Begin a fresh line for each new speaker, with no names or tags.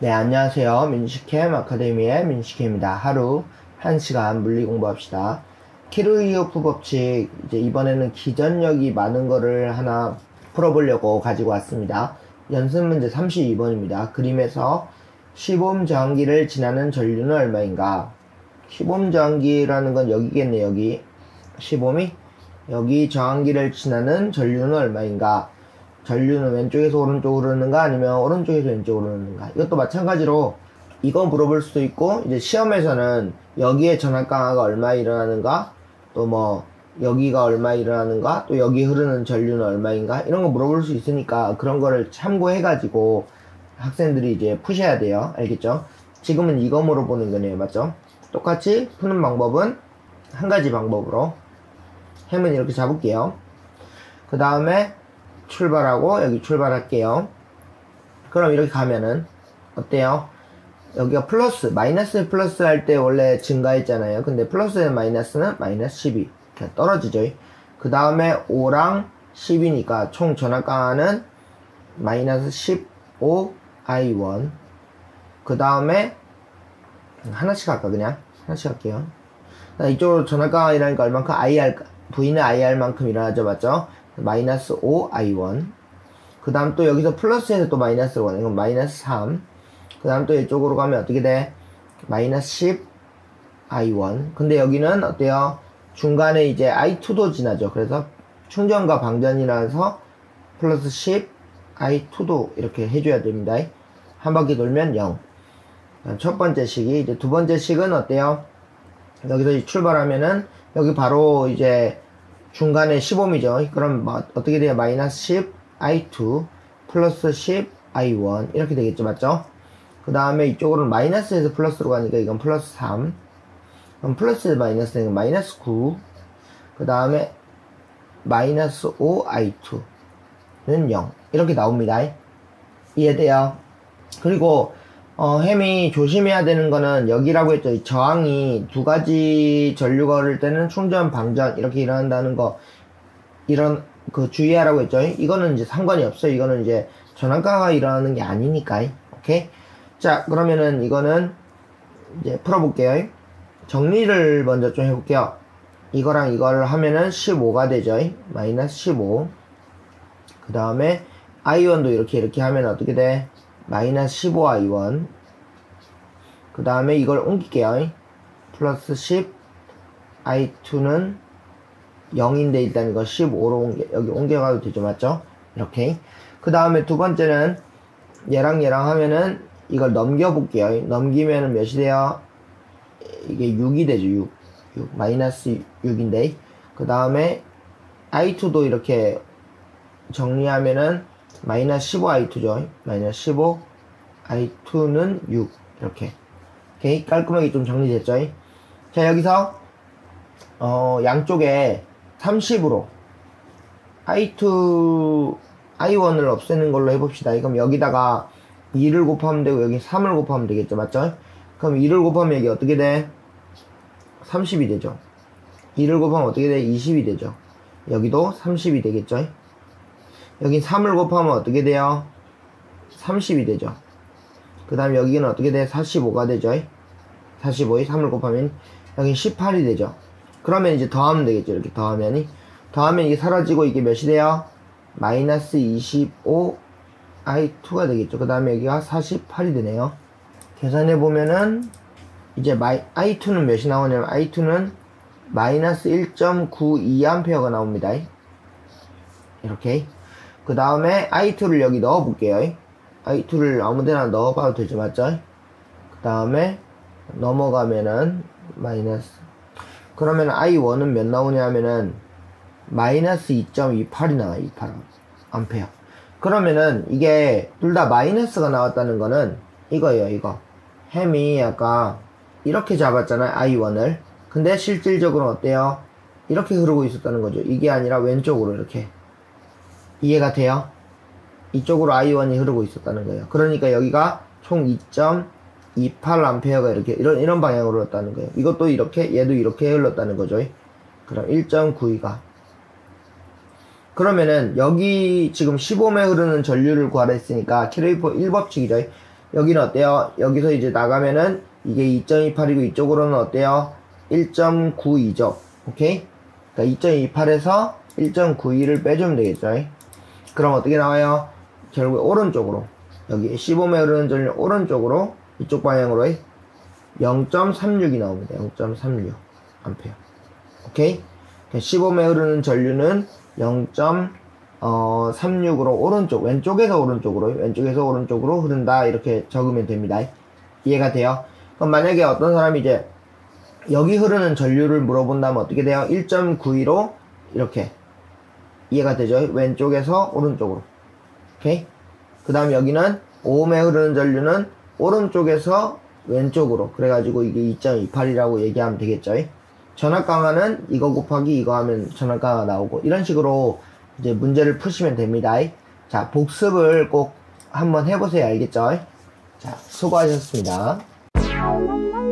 네, 안녕하세요. 민식캠 아카데미의 민식캠입니다. 하루 1시간 물리 공부합시다. 키르이오프 법칙, 이제 이번에는 기전력이 많은 거를 하나 풀어보려고 가지고 왔습니다. 연습 문제 32번입니다. 그림에서 10옴 저항기를 지나는 전류는 얼마인가? 10옴 저항기라는 건 여기겠네, 여기. 10옴이? 여기 저항기를 지나는 전류는 얼마인가? 전류는 왼쪽에서 오른쪽으로 흐르는가 아니면 오른쪽에서 왼쪽으로 흐르는가? 이것도 마찬가지로 이건 물어볼 수도 있고, 이제 시험에서는 여기에 전압 강화가 얼마 일어나는가, 또 뭐 여기가 얼마 일어나는가, 또 여기 흐르는 전류는 얼마인가, 이런 거 물어볼 수 있으니까 그런 거를 참고해 가지고 학생들이 이제 푸셔야 돼요. 알겠죠? 지금은 이거 물어보는 거네요. 맞죠? 똑같이 푸는 방법은 한 가지 방법으로 햄은 이렇게 잡을게요. 그 다음에 출발하고 여기 출발할게요. 그럼 이렇게 가면은 어때요? 여기가 플러스, 마이너스 플러스 할 때 원래 증가했잖아요. 근데 플러스에 마이너스는 마이너스 12 그냥 떨어지죠. 그 다음에 5랑 10이니까 총 전압 강화는 마이너스 15I1. 그 다음에 하나씩 할까? 그냥 하나씩 할게요. 이쪽으로 전압 강화 일어나니까 얼만큼? V는 IR만큼 일어나죠. 맞죠? 마이너스 5I1. 그 다음 또 여기서 플러스에서 또 마이너스로 가네. 그럼 마이너스 3. 그 다음 또 이쪽으로 가면 어떻게 돼? 마이너스 10I1. 근데 여기는 어때요? 중간에 이제 I2도 지나죠. 그래서 충전과 방전이라서 플러스 10I2도 이렇게 해줘야 됩니다. 한 바퀴 돌면 0. 첫 번째 식이, 이제 두 번째 식은 어때요? 여기서 출발하면은 여기 바로 이제 중간에 15이죠. 그럼 뭐 어떻게 돼요? 마이너스 10I2 플러스 10I1 이렇게 되겠죠. 맞죠? 그 다음에 이쪽으로는 마이너스에서 플러스로 가니까 이건 플러스 3. 그럼 플러스 마이너스는 마이너스 9. 그 다음에 마이너스 5I2는 0 이렇게 나옵니다. 이해돼요? 그리고 햄이 조심해야 되는 거는 여기라고 했죠. 저항이 두 가지 전류가 흐를 때는 충전, 방전 이렇게 일어난다는 거, 이런 그 주의하라고 했죠. 이거는 이제 상관이 없어요. 이거는 이제 전압가가 일어나는 게 아니니까. 오케이? 자, 그러면은 이거는 이제 풀어볼게요. 정리를 먼저 좀 해볼게요. 이거랑 이걸 하면은 15가 되죠. 마이너스 15. 그 다음에 I1도 이렇게 하면 어떻게 돼? 마이너스 15I1. 그 다음에 이걸 옮길게요. 플러스 10I2는 0인데 일단 이거 15로 여기 옮겨가도 되죠. 맞죠? 이렇게. 그 다음에 두 번째는 얘랑 하면은 이걸 넘겨볼게요. 넘기면은 몇이 돼요? 이게 6이 되죠. 6. 마이너스 6인데. 그 다음에 I2도 이렇게 정리하면은 마이너스 15I2죠. 마이너스 15I2는 6. 이렇게. 오케이. 깔끔하게 좀 정리됐죠. 자, 여기서 양쪽에 30으로 I1을 없애는 걸로 해봅시다. 그럼 여기다가 2를 곱하면 되고 여기 3을 곱하면 되겠죠. 맞죠? 그럼 2를 곱하면 여기 어떻게 돼? 30이 되죠. 2를 곱하면 어떻게 돼? 20이 되죠. 여기도 30이 되겠죠. 여긴 3을 곱하면 어떻게 돼요? 30이 되죠. 그 다음에 여기는 어떻게 돼? 45가 되죠. 45에 3을 곱하면 여긴 18이 되죠. 그러면 이제 더하면 되겠죠. 이렇게 더하면 이게 사라지고 이게 몇이 돼요? 마이너스 25I2가 되겠죠. 그 다음에 여기가 48이 되네요. 계산해보면은 이제 I2는 몇이 나오냐면 I2는 마이너스 1.92A가 나옵니다. 이렇게. 그 다음에 I2를 여기 넣어볼게요. I2를 아무데나 넣어봐도 되죠. 맞죠? 그 다음에 넘어가면은 마이너스. 그러면 I1은 몇 나오냐면은 마이너스 2.28이 나와요. 28 암페어. 그러면은 이게 둘 다 마이너스가 나왔다는 거는 이거예요. 이거 햄이 아까 이렇게 잡았잖아요. I1을. 근데 실질적으로 어때요? 이렇게 흐르고 있었다는 거죠. 이게 아니라 왼쪽으로 이렇게. 이해가 돼요? 이쪽으로 I1이 흐르고 있었다는 거예요. 그러니까 여기가 총 2.28A가 이렇게 이런 방향으로 흘렀다는 거예요. 이것도 이렇게, 얘도 이렇게 흘렀다는 거죠. 그럼 1.92가. 그러면은 여기 지금 15매 흐르는 전류를 구하라 했으니까 키르이프 1법칙이죠. 여기는 어때요? 여기서 이제 나가면은 이게 2.28이고 이쪽으로는 어때요? 1.92죠. 오케이? 그러니까 2.28에서 1.92를 빼주면 되겠죠. 그럼 어떻게 나와요? 결국에 오른쪽으로, 여기 15매 흐르는 전류 오른쪽으로 이쪽 방향으로 0.36이 나옵니다. 0.36 암페어. 오케이? 15매 흐르는 전류는 0.36으로 오른쪽, 왼쪽에서 오른쪽으로 흐른다. 이렇게 적으면 됩니다. 이해가 돼요? 그럼 만약에 어떤 사람이 이제 여기 흐르는 전류를 물어본다면 어떻게 돼요? 1.92로 이렇게. 이해가 되죠? 왼쪽에서 오른쪽으로. 오케이? 그 다음 여기는 5매 흐르는 전류는 오른쪽에서 왼쪽으로. 그래가지고 이게 2.28이라고 얘기하면 되겠죠? 전압 강화는 이거 곱하기 이거 하면 전압 강화 나오고, 이런 식으로 이제 문제를 푸시면 됩니다. 자, 복습을 꼭 한번 해보세요. 알겠죠? 자, 수고하셨습니다.